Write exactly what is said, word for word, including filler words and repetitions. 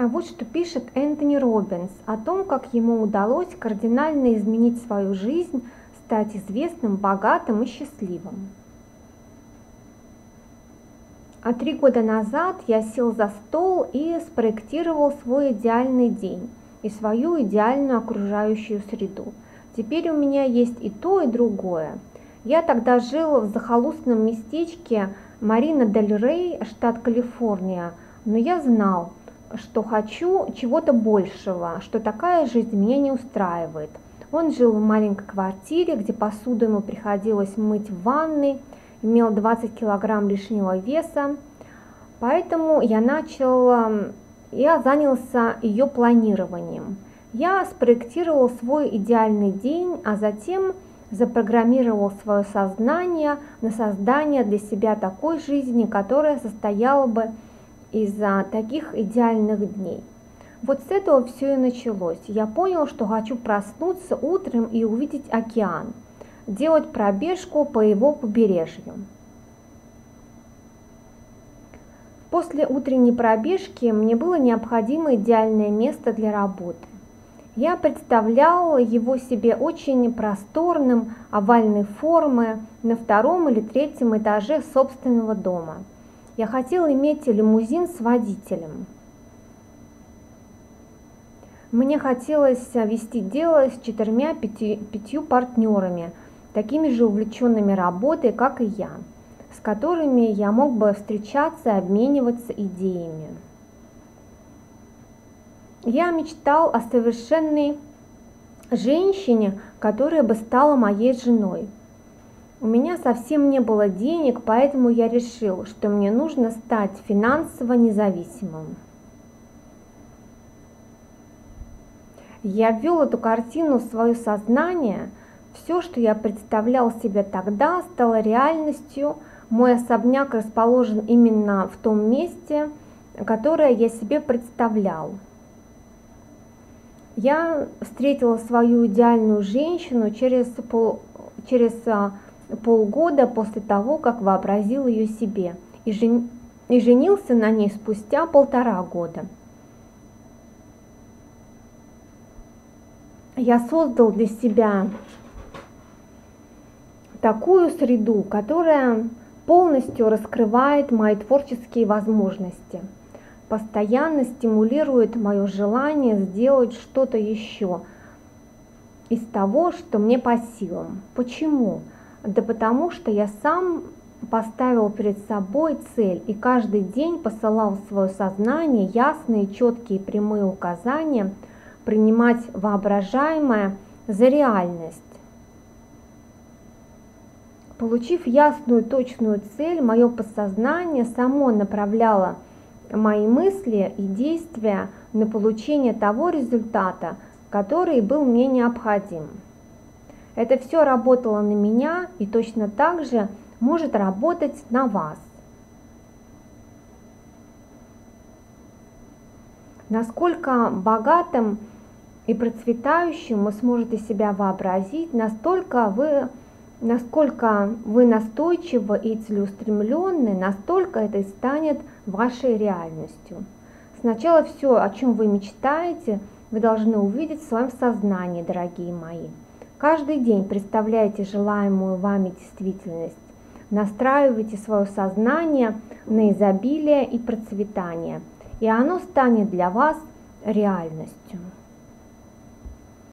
Вот что пишет Энтони Роббинс о том, как ему удалось кардинально изменить свою жизнь, стать известным, богатым и счастливым. А три года назад я сел за стол и спроектировал свой идеальный день и свою идеальную окружающую среду. Теперь у меня есть и то, и другое. Я тогда жил в захолустном местечке Марина-дель-Рей, штат Калифорния, но я знал, что хочу чего-то большего, что такая жизнь меня не устраивает. Он жил в маленькой квартире, где посуду ему приходилось мыть в ванной, имел двадцать килограмм лишнего веса, поэтому я начал, я занялся ее планированием. Я спроектировал свой идеальный день, а затем запрограммировал свое сознание на создание для себя такой жизни, которая состояла бы из таких идеальных дней. Вот с этого все и началось. Я понял, что хочу проснуться утром и увидеть океан, делать пробежку по его побережью. После утренней пробежки мне было необходимо идеальное место для работы. Я представлял его себе очень просторным, овальной формы, на втором или третьем этаже собственного дома. Я хотел иметь лимузин с водителем. Мне хотелось вести дело с четырьмя-пятью партнерами, такими же увлеченными работой, как и я, с которыми я мог бы встречаться и обмениваться идеями. Я мечтал о совершенной женщине, которая бы стала моей женой. У меня совсем не было денег, поэтому я решил, что мне нужно стать финансово независимым. Я ввел эту картину в свое сознание. Все, что я представлял себе тогда, стало реальностью. Мой особняк расположен именно в том месте, которое я себе представлял. Я встретила свою идеальную женщину через, пол, через полгода после того, как вообразил ее себе, и, жен, и женился на ней спустя полтора года. Я создал для себя такую среду, которая полностью раскрывает мои творческие возможности, постоянно стимулирует мое желание сделать что-то еще из того, что мне по силам. Почему? Да потому что я сам поставил перед собой цель и каждый день посылал в свое сознание ясные, четкие, прямые указания принимать воображаемое за реальность. Получив ясную, точную цель, мое подсознание само направляло мои мысли и действия на получение того результата, который был мне необходим. Это все работало на меня и точно так же может работать на вас. Насколько богатым и процветающим вы сможете себя вообразить, настолько вы, насколько вы настойчивы и целеустремленны, настолько это и станет вашей реальностью. Сначала все, о чем вы мечтаете, вы должны увидеть в своем сознании, дорогие мои. Каждый день представляйте желаемую вами действительность. Настраивайте свое сознание на изобилие и процветание, и оно станет для вас реальностью.